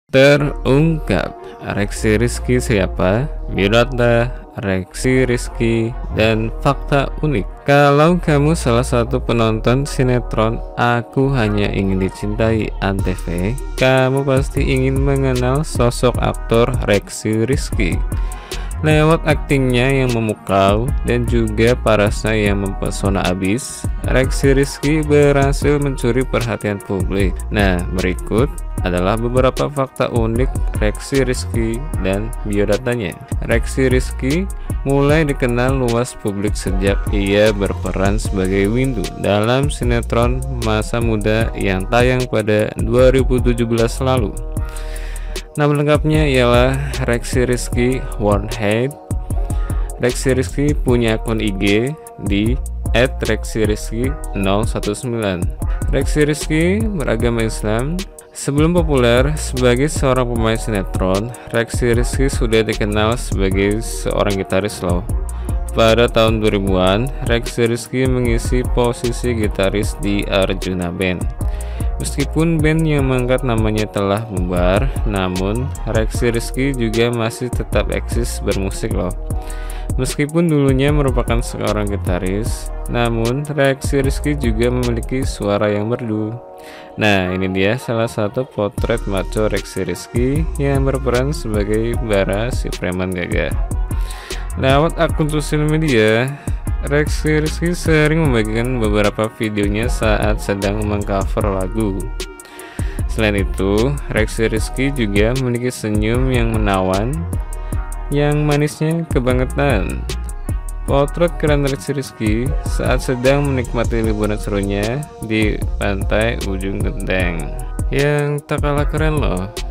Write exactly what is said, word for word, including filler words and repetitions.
Terungkap, Reksi Rizky siapa? Biodata, Reksi Rizky, dan fakta unik. Kalau kamu salah satu penonton sinetron Aku Hanya Ingin Dicintai Antv, kamu pasti ingin mengenal sosok aktor Reksi Rizky. Lewat aktingnya yang memukau dan juga parasnya yang mempesona abis, Reksi Rizky berhasil mencuri perhatian publik. Nah, berikut adalah beberapa fakta unik Reksi Rizky dan biodatanya. Reksi Rizky mulai dikenal luas publik sejak ia berperan sebagai Windu dalam sinetron Masa Muda yang tayang pada dua ribu tujuh belas lalu. Nama lengkapnya ialah Reksi Rizky Warnheit. Reksi Rizky punya akun I G di et reksi rizky nol satu sembilan. Reksi Rizky beragama Islam. Sebelum populer sebagai seorang pemain sinetron, Reksi Rizky sudah dikenal sebagai seorang gitaris loh. Pada tahun dua ribuan, Reksi Rizky mengisi posisi gitaris di Arjuna Band. Meskipun band yang mengangkat namanya telah bubar, namun Reksi Rizky juga masih tetap eksis bermusik loh. Meskipun dulunya merupakan seorang gitaris, namun Reksi Rizky juga memiliki suara yang merdu. Nah, ini dia salah satu potret maco Reksi Rizky yang berperan sebagai Bara si preman gagah. Lewat akun sosial media, Reksi Rizky sering membagikan beberapa videonya saat sedang mengcover lagu. Selain itu, Reksi Rizky juga memiliki senyum yang menawan, yang manisnya kebangetan. Potret keren Reksi Rizky saat sedang menikmati liburan serunya di pantai ujung genteng, yang tak kalah keren loh.